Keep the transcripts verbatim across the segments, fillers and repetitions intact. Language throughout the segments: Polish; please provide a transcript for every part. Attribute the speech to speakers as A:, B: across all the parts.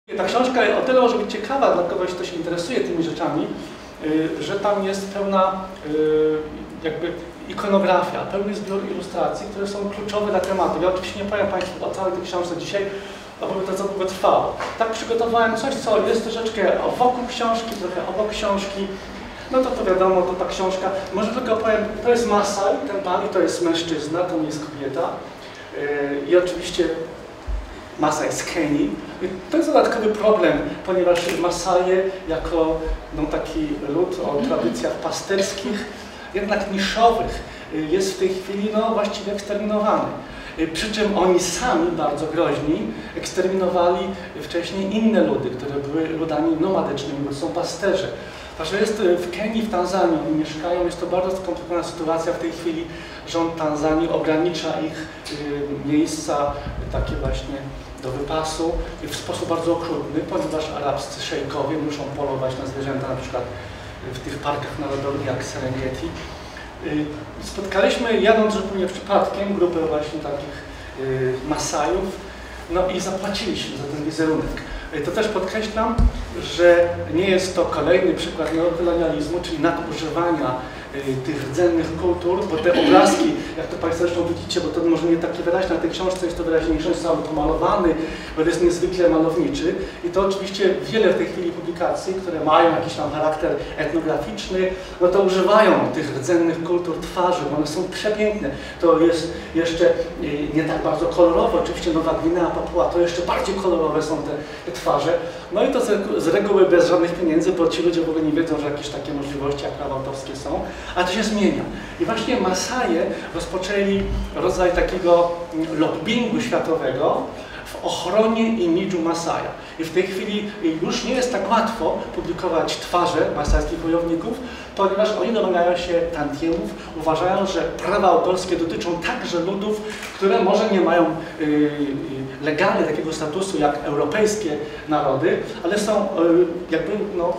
A: Ta książka o tyle może być ciekawa dla kogoś, kto się interesuje tymi rzeczami, że tam jest pełna jakby ikonografia, pełny zbiór ilustracji, które są kluczowe dla tematu. Ja oczywiście nie powiem Państwu o całej tej książce dzisiaj, bo by to za długo trwało. Tak przygotowałem coś, co jest troszeczkę wokół książki, trochę obok książki. No to to wiadomo, to ta książka. Może tylko powiem, to jest Masaj, ten pan, i to jest mężczyzna, to nie jest kobieta. I oczywiście Masaj z Kenii. To jest dodatkowy problem, ponieważ Masaje jako no, taki lud o tradycjach pasterskich, jednak niszowych, jest w tej chwili no, właściwie eksterminowany. Przy czym oni sami, bardzo groźni, eksterminowali wcześniej inne ludy, które były ludami nomadycznymi, bo są pasterze. Także jest w Kenii, w Tanzanii oni mieszkają, jest to bardzo skomplikowana sytuacja. W tej chwili rząd Tanzanii ogranicza ich miejsca takie właśnie do wypasu w sposób bardzo okrutny, ponieważ arabscy szejkowie muszą polować na zwierzęta, na przykład w tych parkach narodowych jak Serengeti. Spotkaliśmy, jadąc zupełnie przypadkiem, grupę właśnie takich Masajów, no i zapłaciliśmy za ten wizerunek. To też podkreślam, że nie jest to kolejny przykład neokolonializmu, czyli nadużywania tych rdzennych kultur, bo te obrazki, jak to Państwo zresztą widzicie, bo to może nie takie wyraźne, na tej książce jest to wyraźniejsze, jest cały pomalowany, bo jest niezwykle malowniczy i to oczywiście wiele w tej chwili publikacji, które mają jakiś tam charakter etnograficzny, no to używają tych rdzennych kultur twarzy, bo one są przepiękne. To jest jeszcze nie tak bardzo kolorowe, oczywiście Nowa Gwinea, Papua, to jeszcze bardziej kolorowe są te, te twarze. No i to z reguły bez żadnych pieniędzy, bo ci ludzie w ogóle nie wiedzą, że jakieś takie możliwości jak prawa autorskie są, a to się zmienia. I właśnie Masaje rozpoczęli rodzaj takiego lobbingu światowego w ochronie imidżu Masaja. I w tej chwili już nie jest tak łatwo publikować twarze masajskich wojowników, ponieważ oni domagają się tantiemów, uważają, że prawa autorskie dotyczą także ludów, które może nie mają yy, legalnie takiego statusu jak europejskie narody, ale są yy, jakby no,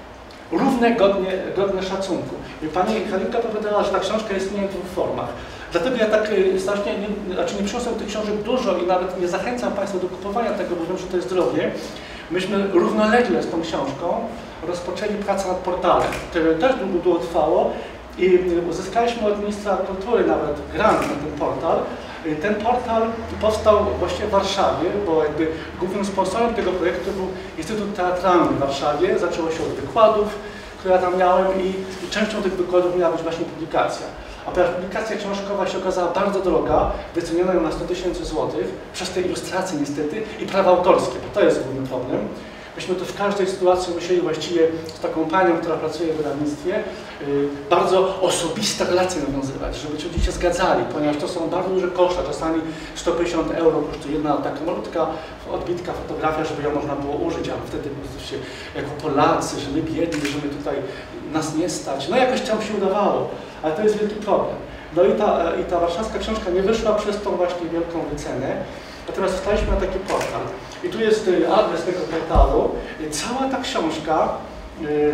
A: równe, godnie, godne szacunku. I pani Halinka powiedziała, że ta książka istnieje w dwóch formach. Dlatego ja tak strasznie, nie, znaczy nie przyniosłem tych książek dużo i nawet nie zachęcam Państwa do kupowania tego, bo wiem, że to jest drogie. Myśmy równolegle z tą książką rozpoczęli pracę nad portalem, które też długo trwało i uzyskaliśmy od ministra kultury nawet grant na ten portal. Ten portal powstał właśnie w Warszawie, bo jakby głównym sponsorem tego projektu był Instytut Teatralny w Warszawie. Zaczęło się od wykładów, które ja tam miałem i, i częścią tych wykładów miała być właśnie publikacja. A ponieważ publikacja książkowa się okazała bardzo droga, wyceniono ją na sto tysięcy złotych, przez te ilustracje niestety i prawa autorskie, bo to jest główny problem. Myśmy to w każdej sytuacji musieli właściwie z taką panią, która pracuje w wydawnictwie, yy, bardzo osobiste relacje nawiązywać, żeby ci ludzie się zgadzali, ponieważ to są bardzo duże koszta. Czasami sto pięćdziesiąt euro kosztuje jedna taka malutka odbitka, fotografia, żeby ją można było użyć, ale wtedy po prostu się jako Polacy, że my biedni, że my tutaj nas nie stać. No jakoś tam się udawało, ale to jest wielki problem. No i ta, i ta warszawska książka nie wyszła przez tą właśnie wielką wycenę. Natomiast wstaliśmy na taki portal. I tu jest adres tego portalu. Cała ta książka y,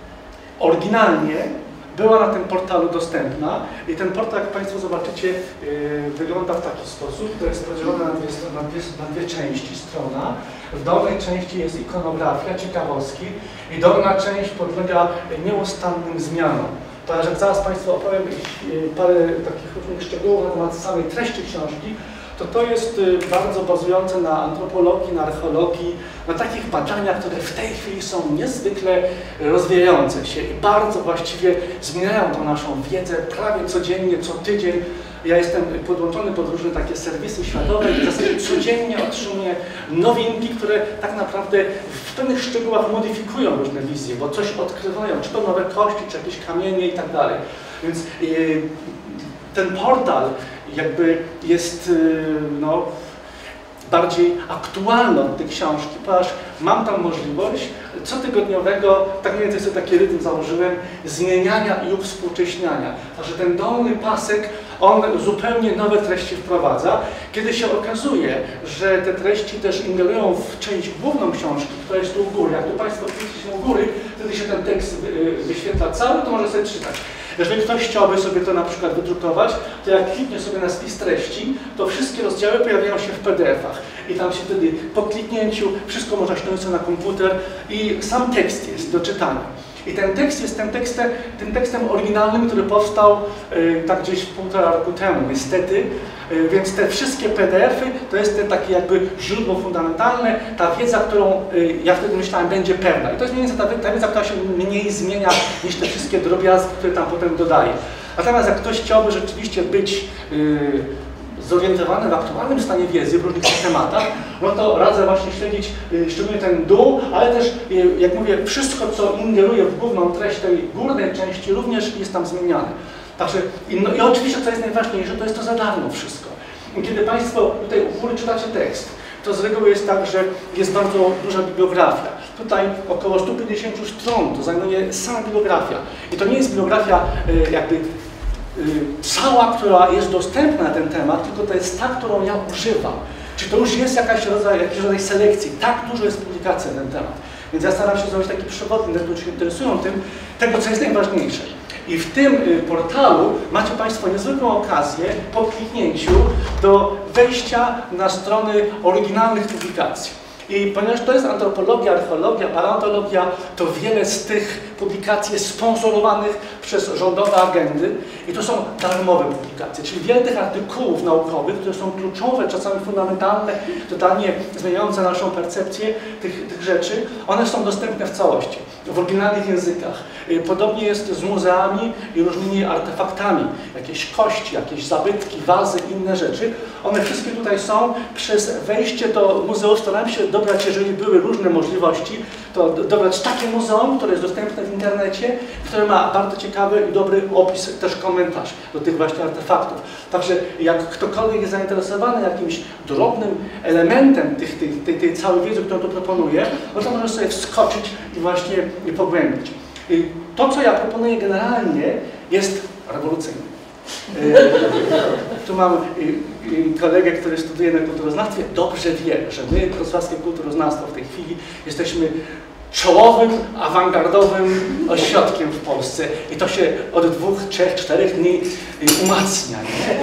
A: oryginalnie była na tym portalu dostępna. I ten portal, jak Państwo zobaczycie, y, wygląda w taki sposób. To jest podzielone na dwie, na, dwie, na dwie części strona. W dolnej części jest ikonografia, ciekawostki i dolna część podlega nieustannym zmianom. To, że zaraz Państwu opowiem parę takich różnych szczegółów na temat samej treści książki, to to jest bardzo bazujące na antropologii, na archeologii, na takich badaniach, które w tej chwili są niezwykle rozwijające się i bardzo właściwie zmieniają tą naszą wiedzę prawie codziennie, co tydzień. Ja jestem podłączony pod różne takie serwisy światowe i w zasadzie codziennie otrzymuję nowinki, które tak naprawdę w pewnych szczegółach modyfikują różne wizje, bo coś odkrywają, czy to nowe kości, czy jakieś kamienie i tak dalej. Więc yy, ten portal jakby jest no, bardziej aktualny od tej książki, ponieważ mam tam możliwość cotygodniowego, tak mniej więcej sobie taki rytm założyłem, zmieniania i uwspółcześniania. Także ten dolny pasek, on zupełnie nowe treści wprowadza, kiedy się okazuje, że te treści też ingerują w część główną książki, która jest tu u góry. Jak tu Państwo widzicie się u góry, wtedy się ten tekst wyświetla cały, to może sobie czytać. Jeżeli ktoś chciałby sobie to na przykład wydrukować, to jak kliknie sobie na spis treści, to wszystkie rozdziały pojawiają się w P D F-ach. i tam się wtedy po kliknięciu wszystko można ściągnąć na komputer i sam tekst jest do czytania. I ten tekst jest tym tekstem, tym tekstem oryginalnym, który powstał y, tak gdzieś półtora roku temu, niestety. Y, więc te wszystkie P D F-y to jest te takie jakby źródło fundamentalne, ta wiedza, którą y, ja wtedy myślałem będzie pewna. I to jest mniej więcej ta, ta wiedza, która się mniej zmienia niż te wszystkie drobiazgi, które tam potem dodaję. Natomiast jak ktoś chciałby rzeczywiście być y, zorientowany w aktualnym stanie wiedzy w różnych tematach, no to radzę właśnie śledzić y, szczególnie ten dół, ale też, y, jak mówię, wszystko, co ingeruje w główną treść tej górnej części, również jest tam zmieniane. Także, i, no, i oczywiście, co jest najważniejsze, to jest to za darmo wszystko. I kiedy Państwo tutaj u góry czytacie tekst, to z reguły jest tak, że jest bardzo duża bibliografia. Tutaj około stu pięćdziesięciu stron to zajmuje sama bibliografia. I to nie jest bibliografia y, jakby cała, która jest dostępna na ten temat, tylko to jest ta, którą ja używam. Czy to już jest jakaś rodzaj, jakiś rodzaj selekcji. Tak dużo jest publikacji na ten temat. Więc ja staram się zrobić taki przewodnik, którzy się interesują tym, tego, co jest najważniejsze. I w tym portalu macie Państwo niezwykłą okazję po kliknięciu do wejścia na strony oryginalnych publikacji. I ponieważ to jest antropologia, archeologia, paleontologia, to wiele z tych publikacji jest sponsorowanych przez rządowe agendy i to są darmowe publikacje, czyli wiele tych artykułów naukowych, które są kluczowe, czasami fundamentalne, totalnie zmieniające naszą percepcję tych, tych rzeczy, one są dostępne w całości, w oryginalnych językach. Podobnie jest z muzeami i różnymi artefaktami, jakieś kości, jakieś zabytki, wazy, inne rzeczy. One wszystkie tutaj są. Przez wejście do muzeum starałem się dobrać, jeżeli były różne możliwości, to dobrać takie muzeum, które jest dostępne w internecie, które ma bardzo ciekawy i dobry opis, też komentarz do tych właśnie artefaktów. Także jak ktokolwiek jest zainteresowany jakimś drobnym elementem tych, tych, tej, tej całej wiedzy, którą tu proponuję, no to może sobie wskoczyć i właśnie pogłębić. To, co ja proponuję generalnie, jest rewolucyjne. Tu mam kolegę, który studiuje na kulturoznawstwie, dobrze wie, że my, wrocławskie kulturoznawstwo w tej chwili jesteśmy czołowym, awangardowym ośrodkiem w Polsce i to się od dwóch, trzech, czterech dni umacnia. Nie?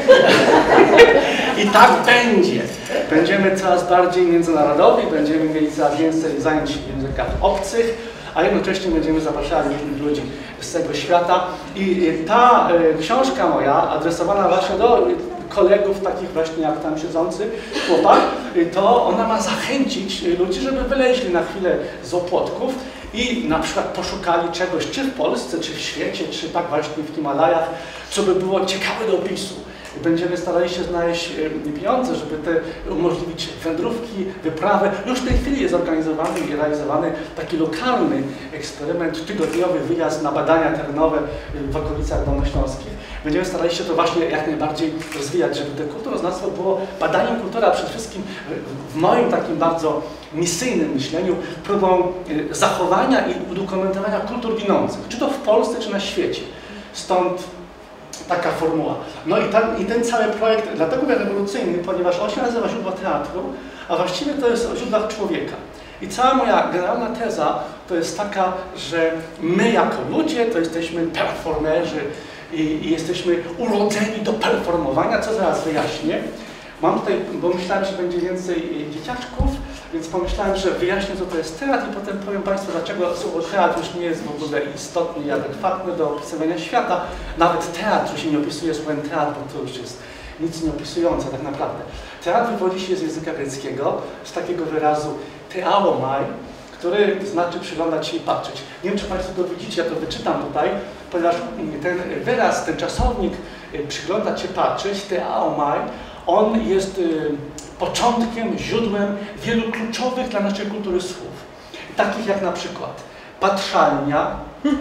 A: I tak będzie. Będziemy coraz bardziej międzynarodowi, będziemy mieli coraz więcej zajęć w językach obcych, a jednocześnie będziemy zapraszali różnych ludzi z całego świata. I ta y, książka moja, adresowana właśnie do kolegów takich właśnie jak tam siedzący chłopak, y, to ona ma zachęcić ludzi, żeby wyleźli na chwilę z opłotków i na przykład poszukali czegoś, czy w Polsce, czy w świecie, czy tak właśnie w Himalajach, co by było ciekawe do opisu. Będziemy starali się znaleźć pieniądze, żeby te umożliwić wędrówki, wyprawy. Już w tej chwili jest organizowany i realizowany taki lokalny eksperyment, tygodniowy wyjazd na badania terenowe w okolicach dolnośląskich. Będziemy starali się to właśnie jak najbardziej rozwijać, żeby to kulturoznawstwo było badaniem kultury, a przede wszystkim w moim takim bardzo misyjnym myśleniu próbą zachowania i udokumentowania kultur ginących, czy to w Polsce, czy na świecie. Stąd taka formuła. No i, tam, i ten cały projekt dlatego jest rewolucyjny, ponieważ on się nazywa Źródła Teatru, a właściwie to jest o źródłach człowieka. I cała moja generalna teza to jest taka, że my jako ludzie to jesteśmy performerzy i, i jesteśmy urodzeni do performowania, co zaraz wyjaśnię. Mam tutaj, bo myślałem, że będzie więcej dzieciaczków, więc pomyślałem, że wyjaśnię, co to jest teatr i potem powiem Państwu, dlaczego słowo teatr już nie jest w ogóle istotny i adekwatny do opisywania świata. Nawet teatr się nie opisuje słowem teatr, bo to już jest nic nie opisujące tak naprawdę. Teatr wywodzi się z języka greckiego, z takiego wyrazu teaomai, który znaczy przyglądać się i patrzeć. Nie wiem, czy Państwo to widzicie, ja to wyczytam tutaj, ponieważ ten wyraz, ten czasownik przyglądać się, patrzeć, teaomai, on jest y, początkiem, źródłem wielu kluczowych dla naszej kultury słów. Takich jak na przykład patrzalnia,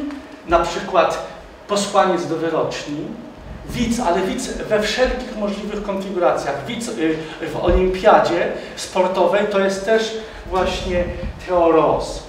A: na przykład posłaniec do wyroczni, widz, ale widz we wszelkich możliwych konfiguracjach. Widz y, w olimpiadzie sportowej to jest też właśnie teoros.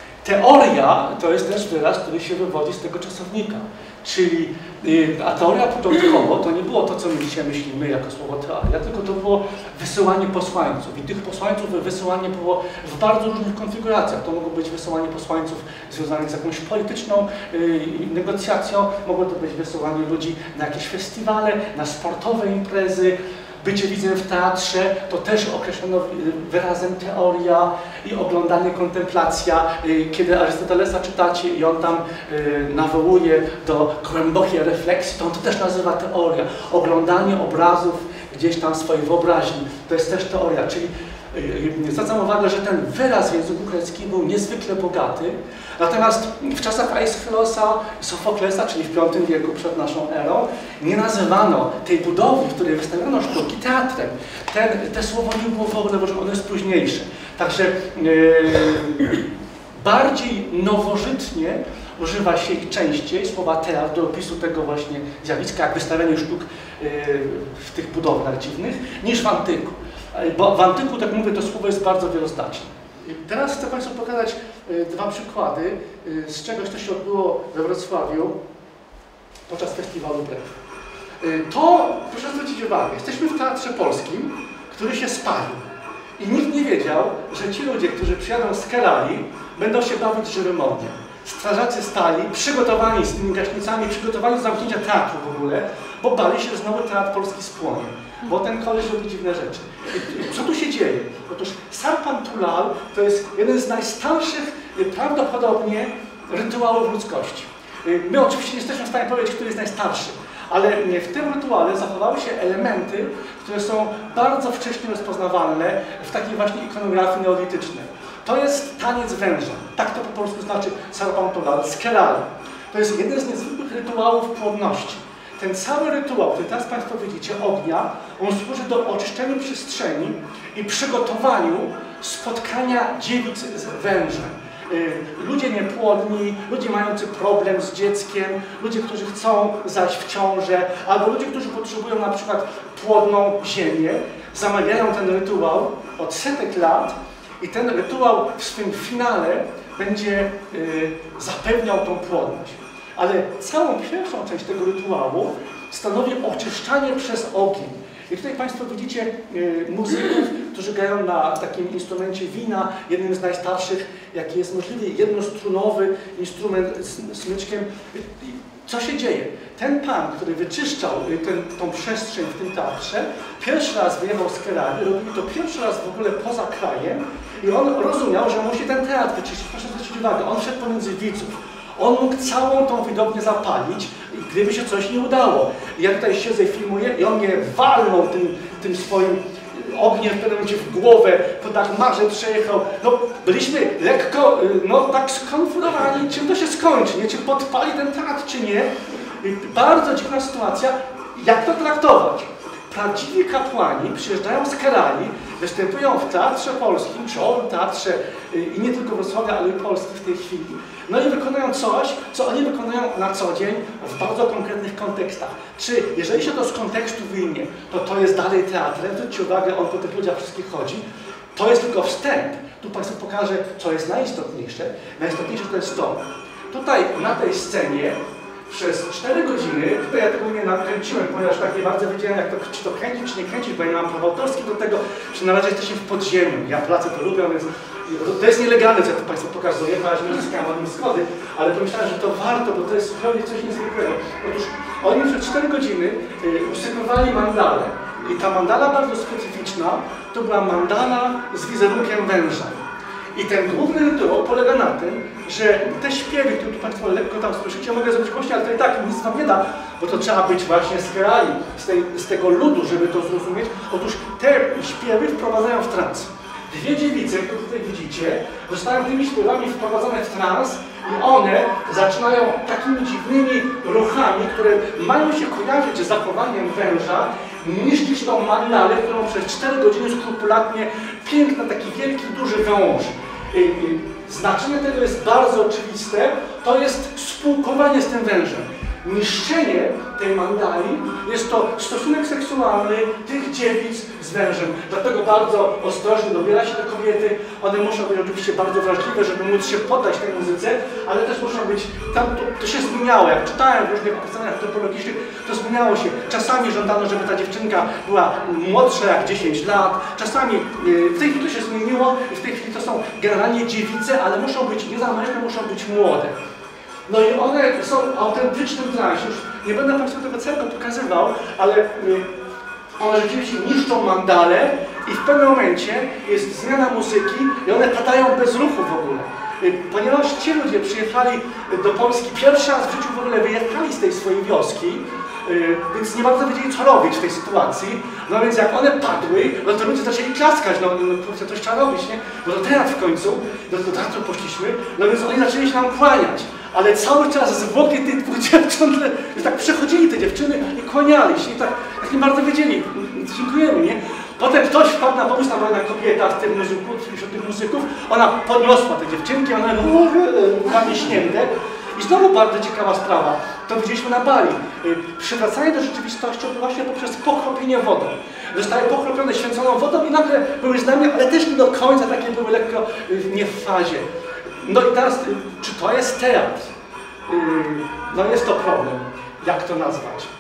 A: Teoria to jest też wyraz, który się wywodzi z tego czasownika. Czyli, a teoria początkowo to nie było to, co my dzisiaj myślimy jako słowo teoria, tylko to było wysyłanie posłańców. I tych posłańców wysyłanie było w bardzo różnych konfiguracjach. To mogło być wysyłanie posłańców związanych z jakąś polityczną yy, negocjacją, mogło to być wysyłanie ludzi na jakieś festiwale, na sportowe imprezy, bycie widzem w teatrze to też określono wyrazem teoria i oglądanie, kontemplacja. Kiedy Arystotelesa czytacie i on tam nawołuje do głębokiej refleksji, to on to też nazywa teoria. Oglądanie obrazów gdzieś tam w swojej wyobraźni, to jest też teoria, czyli zwracam uwagę, że ten wyraz w języku greckim był niezwykle bogaty, natomiast w czasach Aeschylosa i Sofoklesa, czyli w piątym wieku przed naszą erą, nie nazywano tej budowy, w której wystawiono sztuki, teatrem. Ten, te słowo nie było w ogóle, bo ono jest późniejsze. Także yy, bardziej nowożytnie używa się ich częściej, słowa teatr, do opisu tego właśnie zjawiska, jak wystawianie sztuk yy, w tych budowlach dziwnych, niż w antyku. Bo w antyku, tak mówię, to słowo jest bardzo wieloznaczne. Teraz chcę Państwu pokazać y, dwa przykłady y, z czegoś, co się odbyło we Wrocławiu podczas festiwalu Brew. Y, to, proszę zwrócić uwagę, jesteśmy w Teatrze Polskim, który się spalił. I nikt nie wiedział, że ci ludzie, którzy przyjadą z Kerali, będą się bawić żywym ogniem. Strażacy stali, przygotowani z tymi gaśnicami, przygotowani do zamknięcia teatru w ogóle, bo bali się, że znowu Teatr Polski spłonie. Bo ten koleś robi dziwne rzeczy. I co tu się dzieje? Otóż Sarpan Tulal to jest jeden z najstarszych prawdopodobnie rytuałów ludzkości. My oczywiście nie jesteśmy w stanie powiedzieć, który jest najstarszy, ale w tym rytuale zachowały się elementy, które są bardzo wcześnie rozpoznawalne w takiej właśnie ikonografii neolitycznej. To jest taniec węża. Tak to po polsku znaczy Sarpan Tulal z Kerala. To jest jeden z niezwykłych rytuałów płodności. Ten cały rytuał, który teraz Państwo widzicie, ognia, on służy do oczyszczenia przestrzeni i przygotowaniu spotkania dziewic z wężem. Ludzie niepłodni, ludzie mający problem z dzieckiem, ludzie, którzy chcą zajść w ciążę, albo ludzie, którzy potrzebują na przykład płodną ziemię, zamawiają ten rytuał od setek lat i ten rytuał w swym finale będzie zapewniał tą płodność. Ale całą pierwszą część tego rytuału stanowi oczyszczanie przez ogień. I tutaj Państwo widzicie y, muzyków, którzy grają na takim instrumencie wina, jednym z najstarszych, jaki jest możliwy, jednostrunowy instrument z smyczkiem. Co się dzieje? Ten pan, który wyczyszczał ten, tą przestrzeń w tym teatrze, pierwszy raz wyjechał z Kerali, robił to pierwszy raz w ogóle poza krajem i on rozumiał, że musi ten teatr wyczyścić. Proszę zwrócić uwagę, on szedł pomiędzy widzów. On mógł całą tą widownię zapalić, gdyby się coś nie udało. Ja tutaj siedzę i filmuję i on mnie walnął tym, tym swoim ogniem w pewnym momencie w głowę, to tak marze przejechał. No, byliśmy lekko, no tak skonfundowani, czym to się skończy, nie? Czy podpali ten teatr, czy nie. Bardzo dziwna sytuacja. Jak to traktować? Prawdziwi kapłani przyjeżdżają z Kerali, występują w Teatrze Polskim, czołowym teatrze i nie tylko Wrocławia, ale i Polski w tej chwili. No i wykonują coś, co oni wykonują na co dzień w bardzo konkretnych kontekstach. Czy jeżeli się to z kontekstu wyjmie, to to jest dalej teatrem, zwróćcie uwagę, on po tych ludziach wszystkich chodzi. To jest tylko wstęp. Tu Państwu pokażę, co jest najistotniejsze. Najistotniejsze to jest to. Tutaj na tej scenie przez cztery godziny, tutaj ja tego nie nakręciłem, ponieważ tak nie bardzo wiedziałem, jak to, czy to kręcić, czy nie kręcić, bo ja nie mam praw autorskich do tego, że na razie jesteśmy w podziemiu. Ja pracę to lubię, więc to jest nielegalne, co ja tu Państwu pokazuję, ponieważ nie uzyskałem od nich zgody, ale pomyślałem, że to warto, bo to jest zupełnie coś niezwykłego. Otóż oni przez cztery godziny y, usypywali mandalę i ta mandala bardzo specyficzna to była mandala z wizerunkiem węża. I ten główny rytuał polega na tym, że te śpiewy, które tu Państwo lekko tam słyszycie, mogę zrobić głośniej, ale to i tak nic Wam nie da, bo to trzeba być właśnie z Kerali, z, tej, z tego ludu, żeby to zrozumieć. Otóż te śpiewy wprowadzają w trans. Dwie dziewice, które tutaj widzicie, zostają tymi śpiewami wprowadzone w trans i one zaczynają takimi dziwnymi ruchami, które mają się kojarzyć z zachowaniem węża, niszczyć tą mandalę, którą przez cztery godziny skrupulatnie, piękny, taki wielki, duży wąż. Znaczenie tego jest bardzo oczywiste, to jest spółkowanie z tym wężem. Niszczenie tej mandali jest to stosunek seksualny tych dziewic z wężem. Dlatego bardzo ostrożnie dobiera się te kobiety. One muszą być oczywiście bardzo wrażliwe, żeby móc się poddać tej muzyce, ale też muszą być, tam to, to się zmieniało. Jak czytałem w różnych opisaniach antropologicznych, to zmieniało się. Czasami żądano, żeby ta dziewczynka była młodsza jak dziesięć lat. Czasami w tej chwili to się zmieniło i w tej chwili to są generalnie dziewice, ale muszą być niezamężne, muszą być młode. No i one są w autentycznym transie. Już nie będę Państwu tego całego pokazywał, ale one rzeczywiście niszczą mandale i w pewnym momencie jest zmiana muzyki i one padają bez ruchu w ogóle. Ponieważ ci ludzie przyjechali do Polski pierwszy raz w życiu, w ogóle wyjechali z tej swojej wioski, więc nie bardzo wiedzieli, co robić w tej sytuacji. No więc jak one padły, no to ludzie zaczęli klaskać, no, no kurczę, coś trzeba robić, nie? No to teraz w końcu, do, do teatru poszliśmy, no więc oni zaczęli się nam kłaniać. Ale cały czas zwłoki tych dwóch dziewcząt, że tak przechodzili te dziewczyny i kłaniali się i tak, tak nie bardzo wiedzieli, dziękujemy, nie? Potem ktoś wpadł na pomysł, tam była jedna kobieta z tych muzyków, wśród tych muzyków, ona podniosła te dziewczynki, one były śnięte. I znowu bardzo ciekawa sprawa, to widzieliśmy na Bali. Przywracanie do rzeczywistości odbywa się poprzez pokropienie wodą. Zostały pokropione święconą wodą i nagle były z nami, ale też nie do końca, takie były lekko nie w fazie. No i teraz, czy to jest teatr? No jest to problem. Jak to nazwać?